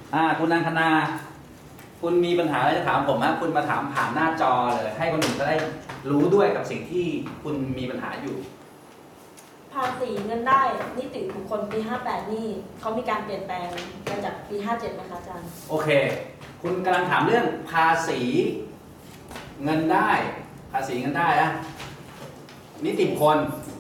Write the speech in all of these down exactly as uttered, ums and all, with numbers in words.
อ่าคุณนันทนาคุณมีปัญหาอะไรจะถามผมฮะคุณมาถามผ่านหน้าจอเลยให้คนอื่นก็ได้รู้ด้วยกับสิ่งที่คุณมีปัญหาอยู่ภาษีเงินได้นิติบุคคลปีห้าแปดนี่เขามีการเปลี่ยนแปลงมาจากปีห้าเจ็ดไหมคะอาจารย์โอเคคุณกำลังถามเรื่องภาษีเงินได้ภาษีเงินได้นะนิติบุคคล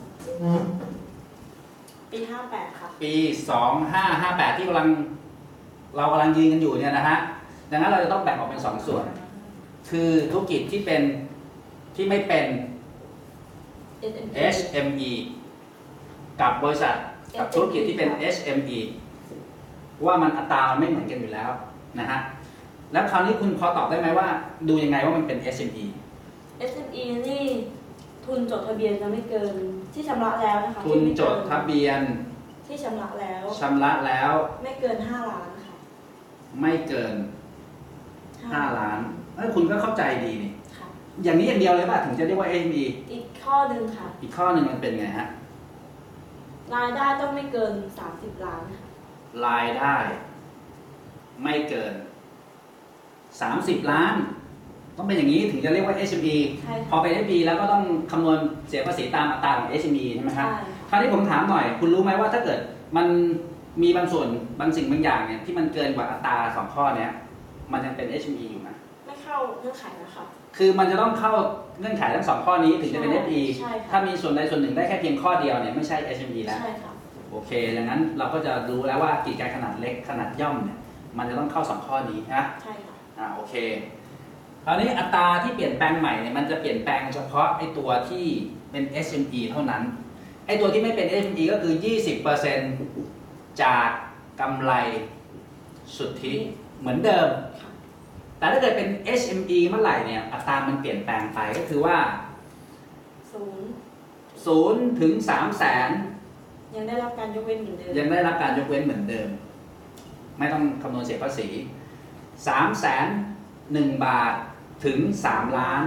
ปีห้าแปดค่ะปีสองห้าห้าแปดที่กำลังเรากำลังยืนกันอยู่เนี่ยนะฮะดังนั้นเราจะต้องแบ่งออกเป็นสองส่วนคือธุรกิจที่เป็นที่ไม่เป็น เอช เอ็ม อี กับบริษัทกับธุรกิจที่เป็น เอช เอ็ม อี ว่ามันอัตรามันไม่เหมือนกันอยู่แล้วนะฮะแล้วคราวนี้คุณพอตอบได้ไหมว่าดูยังไงว่ามันเป็น เอช เอ็ม อีเอส เอ็ม อี นี่ทุนจดทะเบียนจะไม่เกินที่ชำระแล้วนะคะทุนจดทะเบียนที่ชำระแล้วชำระแล้วไม่เกินห้าล้านค่ะไม่เกินห้าล้านเอ้ยคุณก็เข้าใจดีนี่ค่ะอย่างนี้อย่างเดียวเลยป่ะถึงจะเรียกว่า เอช เอ็ม อีอีกข้อหนึ่งค่ะอีกข้อหนึ่งมันเป็นไงฮะรายได้ต้องไม่เกินสามสิบล้านค่ะรายได้ไม่เกินสามสิบล้านต้องเป็นอย่างนี้ถึงจะเรียกว่า เอช เอ็ม อี พอเป็น เอช เอ็ม อี แล้วก็ต้องคำนวณเสียภาษีตามอัตราของ เอช เอ็ม อี ใช่ไหมครับคราวนี้ผมถามหน่อยคุณรู้ไหมว่าถ้าเกิดมันมีบางส่วนบางสิ่งบางอย่างเนี่ยที่มันเกินกว่าอัตราสองข้อเนี้ยมันยังเป็น เอช เอ็ม อี อยู่ไหมไม่เข้าเงื่อนไขนะคะคือมันจะต้องเข้าเงื่อนไขทั้งสองข้อนี้ถึงจะเป็น เอช เอ็ม อี ถ้ามีส่วนใดส่วนหนึ่งได้แค่เพียงข้อเดียวเนี่ยไม่ใช่ เอช เอ็ม อี แล้วใช่ค่ะโอเคดังนั้นเราก็จะรู้แล้วว่ากิจการขนาดเล็กขนาดย่อมเนี่ยมันจะต้องเข้าสองข้อนี้นะใช่ค่ะอ่าโอเคคราวนี้อัตราที่เปลี่ยนแปลงใหม่เนี่ยมันจะเปลี่ยนแปลงเฉพาะไอ้ตัวที่เป็น เอช เอ็ม อี เท่านั้นไอ้ตัวที่ไม่เป็น เอช เอ็ม อี ก็คือ ยี่สิบเปอร์เซ็นต์ จากกำไรสุทธิเหมือนเดิมแต่ถ้าเกิดเป็น เอช เอ็ม อี เมื่อไหร่เนี่ยอัตรามันเปลี่ยนแปลงไปก็คือว่าศูนย์ศูนย์ถึงสามแสนยังได้รับการยกเว้นเหมือนเดิมยังได้รับการยกเว้นเหมือนเดิมไม่ต้องคำนวณเสียภาษีสามแสนหนึ่งบาทถึงสามล้าน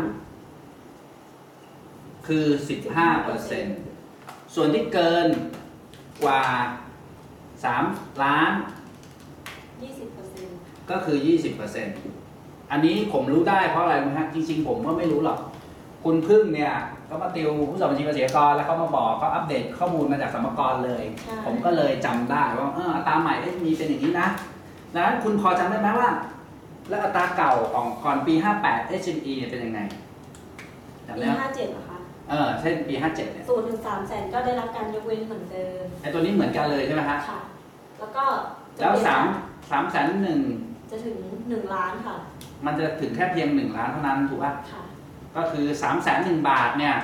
คือ สิบห้าเปอร์เซ็นต์ ส่วนที่เกินกว่าสามล้านยี่สิบเปอร์เซ็นต์ก็คือ ยี่สิบเปอร์เซ็นต์ อันนี้ผมรู้ได้เพราะอะไรนะฮะจริงๆผมก็ไม่รู้หรอกคุณพึ่งเนี่ยก็มาติวผู้สอบบัญชีภาษีอากรแล้วเขามาบอกเขาอัปเดตข้อมูลมาจากสรรพากรเลยผมก็เลยจำได้ว่าเอออัตราใหม่เอช เอ็ม อี เป็นอย่างนี้นะดังนั้นคุณพอจำได้ไหมว่าแล้วอัตราเก่าของก่อนปีห้าแปด เอช เอ็ม อี เนี่ยเป็นยังไงปีห้าเจ็ดเหรอคะเออเช่นปีห้าเจ็ดเนี่ยศูนย์ถึงสามแสนก็ได้รับการยกเว้นเหมือนเดิมไอ้ตัวนี้เหมือนกันเลยใช่ไหมฮะค่ะแล้วก็แล้วสามสามแสนหนึ่งจะถึงหนึ่งล้านค่ะมันจะถึงแค่เพียงหนึ่งล้านเท่านั้นถูกป่ะค่ะก็คือสามแสนหนึ่งบาทเนี่ย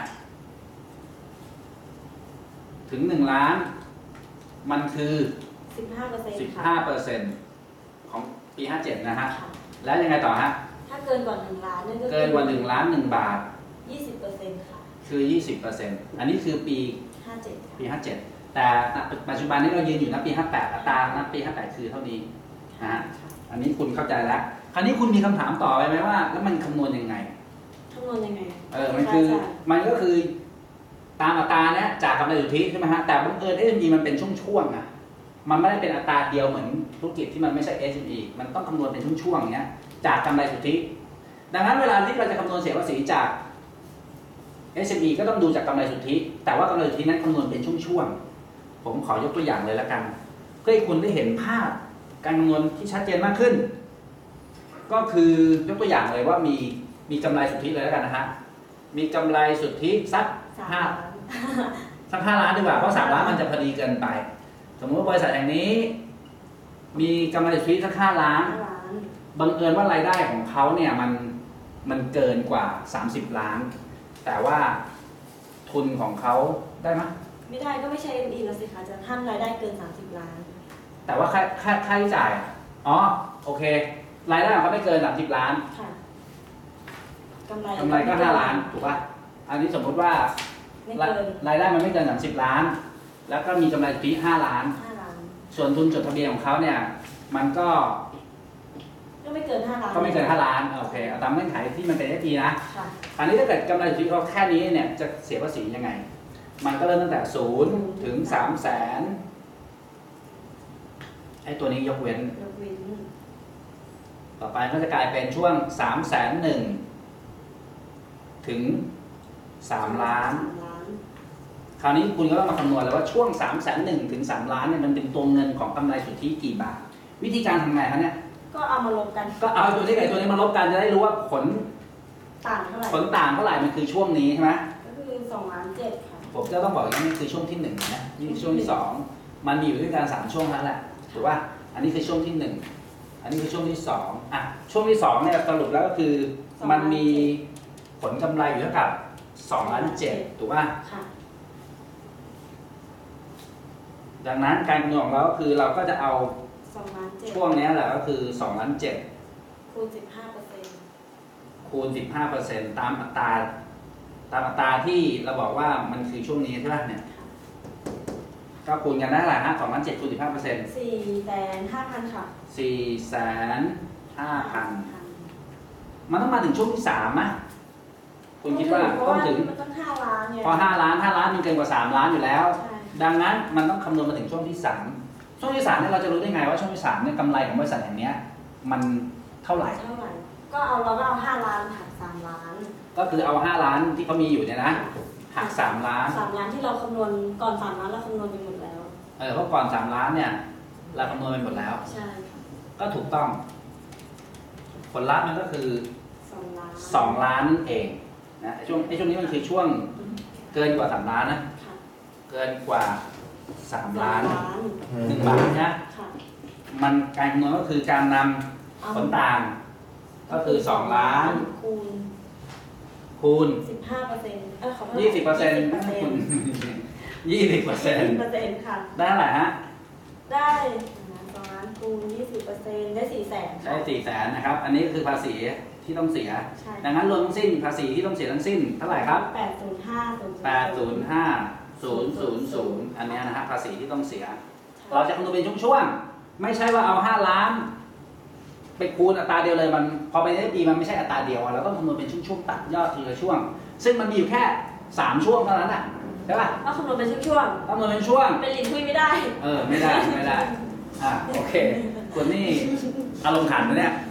ถึงหนึ่งล้านมันคือสิบห้าเปอร์เซ็นต์สิบห้าเปอร์เซ็นต์ของปีห้าเจ็ดนะฮะแล้วยังไงต่อฮะถ้าเกินกว่าหนึ่งล้านนี่ก็เกินกว่าหนึ่งล้านหนึ่งบาทยี่สิบเปอร์เซ็นต์ค่ะคือยี่สิบเปอร์เซ็นต์อันนี้คือปีห้าเจ็ดปีห้าเจ็ดแต่ปัจจุบันนี้เรายืนอยู่ณปีห้าแปดอัตราณปีห้าแปดคือเท่านี้นะฮะอันนี้คุณเข้าใจแล้วคราวนี้คุณมีคำถามต่อไปไหมว่าแล้วมันคำนวณยังไงคำนวณยังไงเออมันคือมันก็คือตามอัตราเนี้ยจากกำไรสุทธิใช่ไหมฮะแต่บังเอิญ เอช เอ็ม อี มันเป็นช่วงๆอ่ะมันไม่ได้เป็นอัตราเดียวเหมือนธุรกิจที่มันไม่ใช่ เอช เอ็ม อี มันต้องคำนวณเป็นช่วงๆเนี้ยจากกำไรสุทธิดังนั้นเวลาที่เราจะคำนวณเสียภาษีจาก เอช เอ็ม อี ก็ต้องดูจากกำไรสุทธิแต่ว่ากำไรสุทธินั้นคำนวณเป็นช่วงๆผมขอยกตัวอย่างเลยละกันเพื่อให้คุณได้เห็นภาพการคำนวณที่ชัดเจนมากขึ้นก็คือยกตัวอย่างเลยว่ามีมีกำไรสุทธิเลยแล้วกันนะฮะมีกำไรสุทธิสักห้าสักห้าล้านดีกว่าเพราะสามล้านมันจะพอดีเกินไปสมมติว่าบริษัทแห่งนี้มีกำไรสุทธิสักห้าล้านบังเอิญว่ารายได้ของเขาเนี่ยมันมันเกินกว่าสามสิบล้านแต่ว่าทุนของเขาได้ไหมไม่ได้ก็ไม่ใช่ เอ็ม อี แล้วสิคะจะห้ามรายได้เกินสามสิบล้านแต่ว่าค่าค่าค่าใช้จ่ายอ๋อโอเครายได้ของเขาไม่เกินสามสิบล้านค่ะกำไรกำไรก็ห้าล้านถูกป่ะอันนี้สมมติว่ารายได้มันไม่เกินสามสิบล้านแล้วก็มีกำไรสุทธิห้าล้านส่วนทุนจดทะเบียนของเขาเนี่ยมันก็ก็ไม่เกินห้าล้านก็ไม่เกินห้าล้านโอเคเอาตามเงื่อนไขที่มันเป็น เอส ที นะอันนี้ถ้าเกิดกำไรสุทธิเขาแค่นี้เนี่ยจะเสียภาษียังไงมันก็เริ่มตั้งแต่ศูนย์ถึงสามแสนไอ้ตัวนี้ยกเว้นยกเว้นต่อไปก็จะกลายเป็นช่วงสามแสนหนึ่งถึงสามล้านสามล้านคราวนี้คุณก็ต้องมาคำนวณแล้วว่าช่วงสามแสนหนึ่งถึงสามล้านเนี่ยมันเป็นตัวเงินของกำไรสุทธิกี่บาท วิธีการทำไงคะเนี่ยก็เอามาลบกันก็เอาตัวนี้กับตัวนี้มาลบกันจะได้รู้ว่าผลต่างเท่าไหร่ผลต่างเท่าไหร่มันคือช่วงนี้ใช่ไหมก็คือสองล้านเจ็ดค่ะผมจะต้องบอกอย่างนี้คือช่วงที่หนึ่งนะนี่คือช่วงที่สองมันมีอยู่ด้วยกันสามช่วงนั้นแหละถูกป่ะอันนี้คือช่วงที่หนึ่งอันนี้คือช่วงที่สองอ่ะช่วงที่สองเนี่ยสรุปแล้วก็คือมันมีผลกำไรอยู่เท่ากับสองล้านเจ็ดถูกป่ะค่ะดังนั้นการคำนวณของเราก็คือเราก็จะเอาสองล้านเจ็ดช่วงนี้แหละก็คือสองล้านเจ็ดคูณสิบห้าเปอร์เซ็นต์คูณสิบห้าเปอร์เซ็นต์ตามอัตราตามอัตราที่เราบอกว่ามันคือช่วงนี้ใช่ไหมเนี่ยก็คูณกันได้แหละฮะสองล้านเจ็ดคูณสิบห้าเปอร์เซ็นต์สี่แสนห้าพันค่ะสี่แสนห้าพันมันต้องมาถึงช่วงที่สามไหมคุณคิดว่าเพราะต้องว่าถึงมันต้องห้าล้านเนี่ยพอห้าล้านห้าล้านมันเกินกว่าสามล้านอยู่แล้วใช่ดังนั้นมันต้องคำนวณมาถึงช่วงที่สามช่วงที่สามเนี่ยเราจะรู้ได้ไงว่าช่วงที่สามเนี่ยกำไรของบริษัทแห่งเนี้ยมันเท่าไหร่เท่าไหร่ ก็เอาเราก็เอาห้าล้านหักสามล้านก็คือเอาห้าล้านที่เขามีอยู่เนี่ยนะหักสามล้านสามล้านที่เราคำนวณก่อนสามล้านเราคำนวณไปหมดแล้วเออเพราะก่อนสามล้านเนี่ยเราคำนวณไปหมดแล้วใช่ค่ะก็ถูกต้อง ผลลัพธ์มันก็คือสองล้านสองล้านนั่นเองนะไอ้ช่วงไอ้ช่วงนี้มันคือช่วงเกินกว่าสามล้านนะค่ะเกินกว่าสามล้านสามล้านหนึ่งบาทนะค่ะมันการคำนวณก็คือการนเอาำผลต่าง ก็คือสองล้านคูณคูณสิบห้าเปอร์เซ็นต์เออขอโทษยี่สิบเปอร์เซ็นต์ยี่สิบเปอร์เซ็นต์ยี่สิบเปอร์เซ็นต์เปอร์เซ็นต์ค่ะได้เท่าไหร่ฮะได้สองล้านคูณยี่สิบเปอร์เซ็นต์ได้สี่แสนได้สี่แสนนะครับ อันนี้คือภาษีที่ต้องเสียใช่ดังนั้นรวมทั้งสิ้นภาษีที่ต้องเสียทั้งสิ้นเท่าไหร่ครับแปดศูนย์ห้าศูนย์แปดศูนย์ห้า ศูนย์ ศูนย์ ศูนย์ อันเนี้ยนะฮะภาษีที่ต้องเสีย เราจะคำนวณเป็นช่วงๆ ไม่ใช่ว่าเอาห้าล้าน ไปคูณอัตราเดียวเลยมันพอไปได้ปีมันไม่ใช่อัตราเดียวอะเราต้องคำนวณเป็นช่วงๆตัดยอดทีละช่วง ซึ่งมันมีอยู่แค่สามช่วงเท่านั้นอ่ะใช่ป่ะต้องคำนวณเป็นช่วงต้องคำนวณเป็นช่วงๆเป็นลิ้นคุยไม่ได้เออไม่ได้ไม่ได้อ่ะโอเคคุณนี่อารมณ์ขันนะเนี่ย